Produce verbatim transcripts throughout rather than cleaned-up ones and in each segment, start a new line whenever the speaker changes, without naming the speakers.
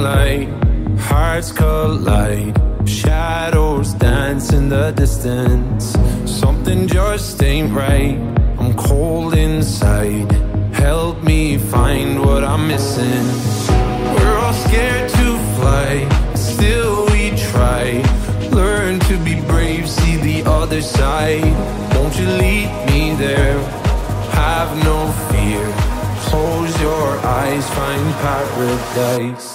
light, hearts collide, shadows dance in the distance. Something just ain't right, I'm cold inside. Help me find what I'm missing. We're all scared to fly, still we try. Learn to be brave, see the other side. Won't you lead me there? Have no fear. Close your eyes, find paradise.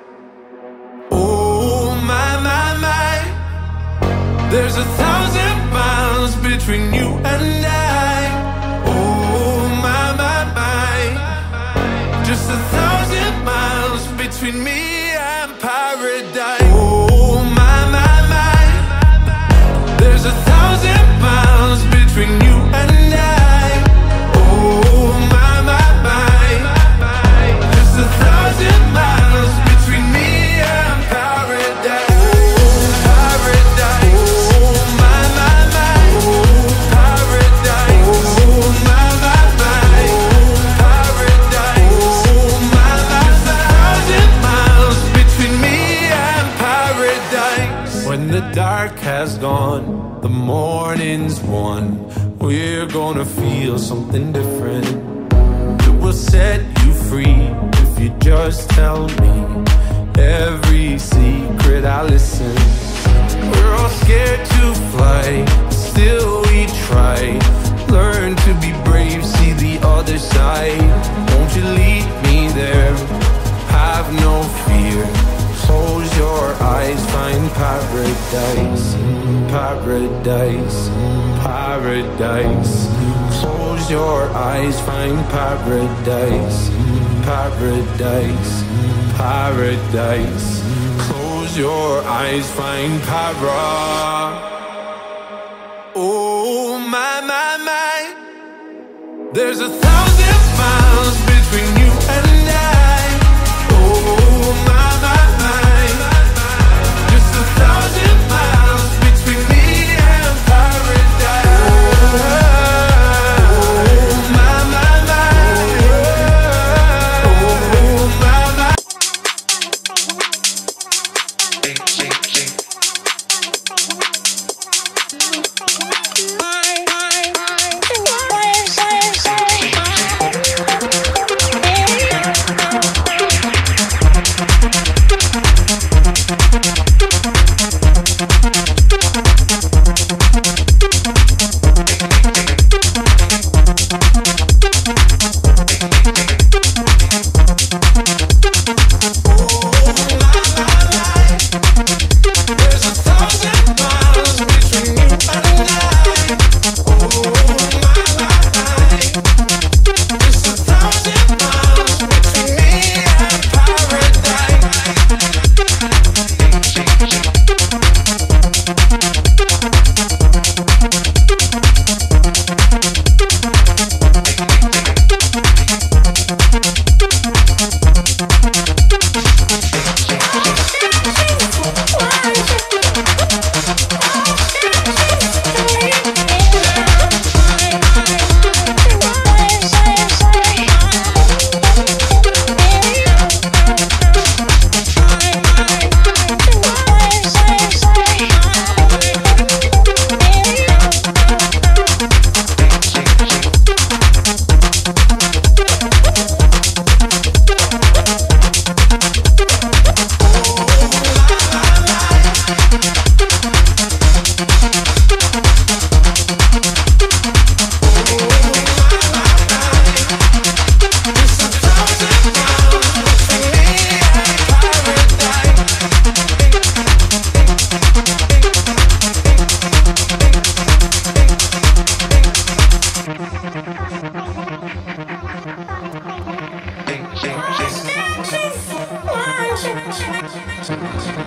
Oh my, my, my. There's a thousand miles between you and I. Oh my, my, my. Just a thousand miles between me and paradise. Oh my, my, my. There's a thousand miles between you and I. Oh my, my, my. Just a thousand miles between me and paradise. Oh, paradise. Oh my, my, my. Oh, paradise. Oh my, my, my. Oh, paradise. Oh my, my, my. Thousand miles between me and paradise. When the dark has gone, the morning's won. We're gonna feel something different. It will set you free if you just tell me every secret. I listen. We're all scared to fly, still we try. Learn to be brave, see the other side. Won't you lead me there? Have no fear. Close your eyes, find paradise. Paradise, paradise. Close your eyes, find paradise. Paradise, paradise. Close your eyes, find para. Oh my, my, my. There's a thousand miles between you and I. Oh my, my, my. Just a thousand miles between me and paradise.
Thank you.